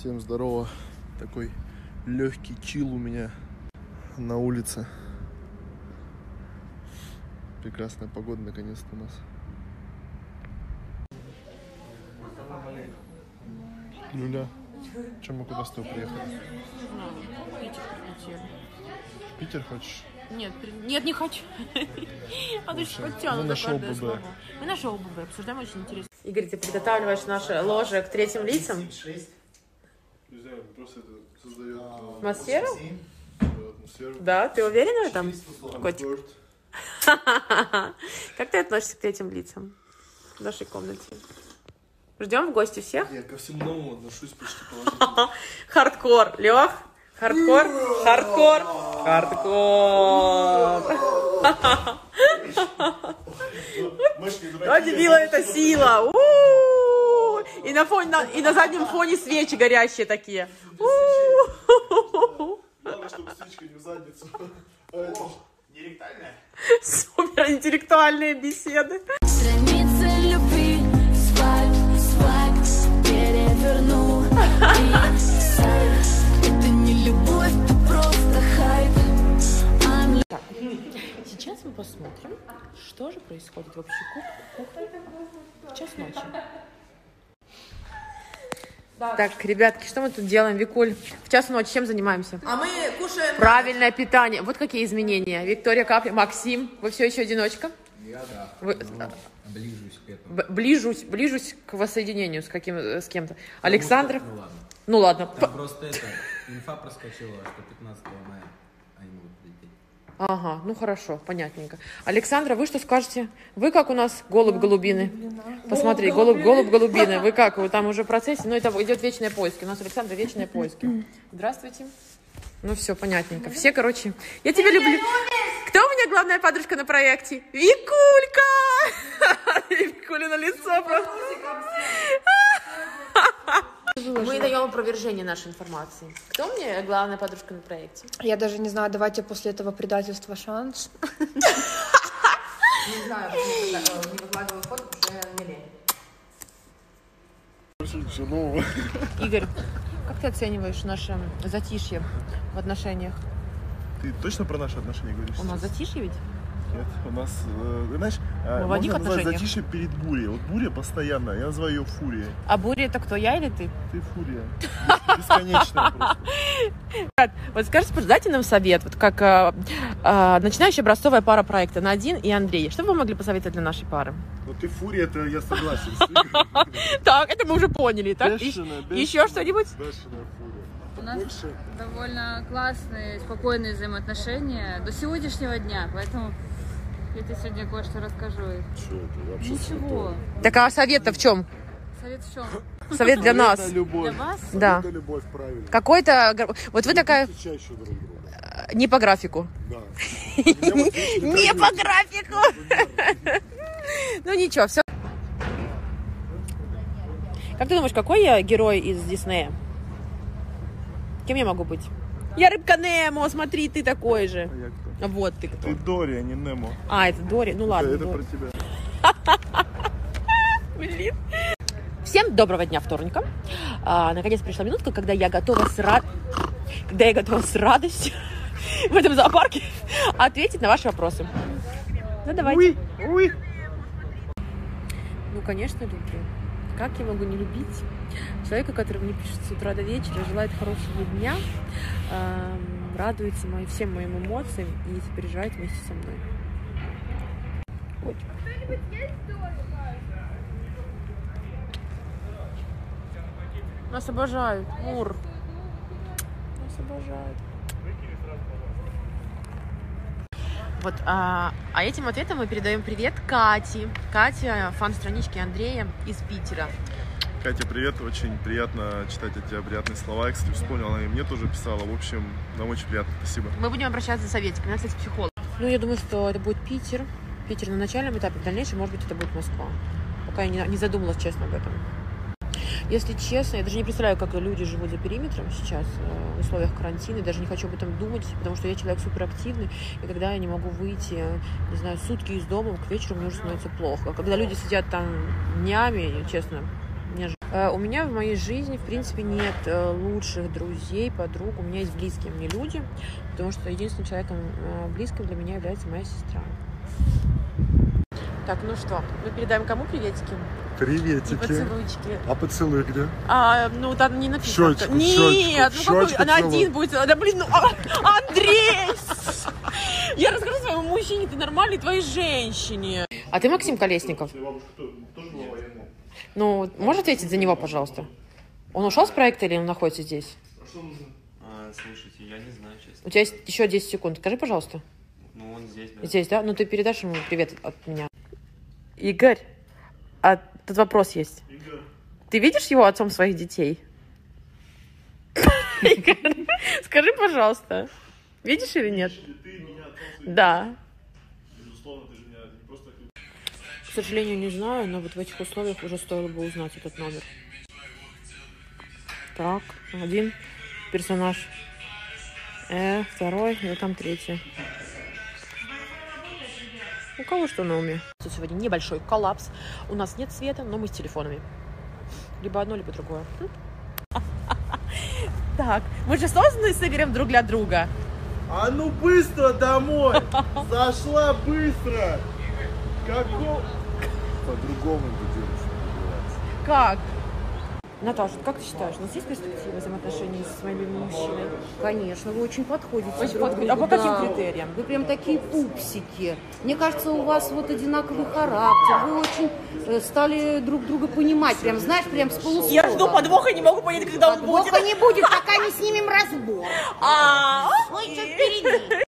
Всем здорово. Такой легкий чил у меня на улице. Прекрасная погода наконец-то у нас. Люля, чем мы куда с тобой приехали? Питер прилетели. В Питер хочешь? Нет, не хочу. А ты что подтянут за каждое слово. Мы на шоу ББ обсуждаем, очень интересно. Игорь, ты подготавливаешь наше ложе к третьим лицам? Не знаю, просто это создает атмосферу? Да, ты уверена в этом? Котик. Как ты относишься к третьим лицам в нашей комнате? Ждем в гости всех? Я ко всему новому отношусь почти положительно. Хардкор, Лёх? Хардкор? Хардкор? Хардкор! О, дебила, это сила! И на заднем фоне свечи горящие такие. Главное, чтобы свечка не в задницу. Неректальная? Супер интеллектуальные беседы. Страницы любви, свайп, переверну. Это не любовь, это просто хайп. Так, сейчас мы посмотрим, что же происходит вообще кухне в час ночи. Так, ребятки, что мы тут делаем, Викуль? В час ночи чем занимаемся? А мы кушаем... Правильное питание. Вот какие изменения. Виктория Капли, Максим, вы все еще одиночка? Я, да. Вы... Ближусь к этому. Ближусь к воссоединению с кем-то. Александр? Ну ладно. Ну ладно. Там просто инфа проскочила, что 15 мая они будут лететь. Ага, ну хорошо, понятненько. Александра, вы что скажете? Вы как у нас голубь-голубины? Посмотри, голубь-голубины. Вы как? Вы там уже в процессе? Ну, это идет вечные поиски. У нас Александра вечные поиски. Здравствуйте. Ну все, понятненько. Все, короче, я тебя люблю. Кто у меня главная подружка на проекте? Викулька! Викулина лицо просто. Мы даем опровержение нашей информации. Кто у меня главная подружка на проекте? Я даже не знаю, давайте после этого предательства шанс. Не знаю, не выкладываю фото, потому что я не лень. Игорь, как ты оцениваешь наше затишье в отношениях? Ты точно про наши отношения говоришь? У нас затишье ведь? Нет, у нас, знаешь, в можно одних назвать отношениях? затишье перед бурей. Вот буря постоянно, я называю ее фурией. А буря это кто, я или ты? Ты фурия. Бесконечная просто. Вот скажите, дайте нам совет, вот как начинающая образцовая пара проекта Надин и Андрей. Что бы вы могли посоветовать для нашей пары? Ну ты фурия, это я согласен. Так, это мы уже поняли. Так? Еще что-нибудь? Бешеная фурия. У нас довольно классные, спокойные взаимоотношения до сегодняшнего дня, поэтому я тебе сегодня кое-что расскажу. Ничего. Так а совет-то в чем? Совет в чем? Совет для нас. Для вас? Да. Это любовь, правильно. Какой-то... Вот вы такая... Чаще друг друга. Не по графику. Да. Не по графику. Ну ничего, все. Как ты думаешь, какой я герой из Диснея? Кем я могу быть? Я рыбка Немо, смотри, ты такой же. А я кто? Вот ты кто. Ты Дори, а не Немо. А, это Дори. Ну ладно. Это про тебя. Блин. Всем доброго дня вторника. Наконец пришла минутка, когда я готова с радостью в этом зоопарке ответить на ваши вопросы. Ну давайте. Ну, конечно, люблю. Как я могу не любить человека, который мне пишет с утра до вечера, желает хорошего дня, радуется всем моим эмоциям и сопереживает вместе со мной. Ой. Нас обожают. Мур. Нас обожают. Вот, а этим ответом мы передаем привет Кате. Катя, фан-странички Андрея из Питера. Катя, привет. Очень приятно читать от тебя приятные слова. Я, кстати, вспомнил, она и мне тоже писала. В общем, нам очень приятно. Спасибо. Мы будем обращаться за советиками. У нас, кстати, психолог. Ну, я думаю, что это будет Питер. Питер на начальном этапе. В дальнейшем, может быть, это будет Москва. Пока я не задумалась, честно, об этом. Если честно, я даже не представляю, как люди живут за периметром сейчас в условиях карантина. Я даже не хочу об этом думать, потому что я человек суперактивный, и когда я не могу выйти, не знаю, сутки из дома, к вечеру мне уже становится плохо. А когда люди сидят там днями, честно, мне же... У меня в моей жизни, в принципе, нет лучших друзей, подруг. У меня есть близкие мне люди, потому что единственным человеком близким для меня является моя сестра. Так, ну что, мы передаем кому приветики? Приветики. И поцелуйчики. А поцелуй где? Ну, там не написано. Щечку, Нет, щечку, ну какой? щечку Она целую. один будет. Да, блин, ну, Андрей! Я расскажу своему мужчине, ты нормальный, твоей женщине. А ты Максим Колесников? Ну, можешь ответить за него, пожалуйста? Он ушел с проекта или он находится здесь? Слушайте, я не знаю, честно. У тебя есть еще 10 секунд. Скажи, пожалуйста. Ну, он здесь, да. Здесь, да? Ну, ты передашь ему привет от меня. Игорь, а тут вопрос есть. Игорь. Ты видишь его отцом своих детей? Игорь, скажи, пожалуйста. Видишь или нет? Ты меня отцом. Да. Безусловно, ты же меня не просто... К сожалению, не знаю, но вот в этих условиях уже стоило бы узнать этот номер. Так, один персонаж. Второй, и там третий. У кого что на уме? Сегодня небольшой коллапс. У нас нет света, но мы с телефонами. Либо одно, либо другое. Так, мы же созданы соберем друг для друга. А ну быстро домой! Зашла быстро! Какого? По-другому это девушка называется. Как? Наташа, как ты считаешь, у нас есть перспективы взаимоотношений с моим любимым мужчиной? Конечно, вы очень подходите. Очень друг подходите. А другу, по каким да. критериям? Вы прям такие пупсики. Мне кажется, у вас вот одинаковый характер. Вы очень стали друг друга понимать. Прям, знаешь, прям с полуслова. Я жду подвоха, не могу понять, когда он будет. Подвоха не будет, пока не снимем разбор. Ой, что впереди.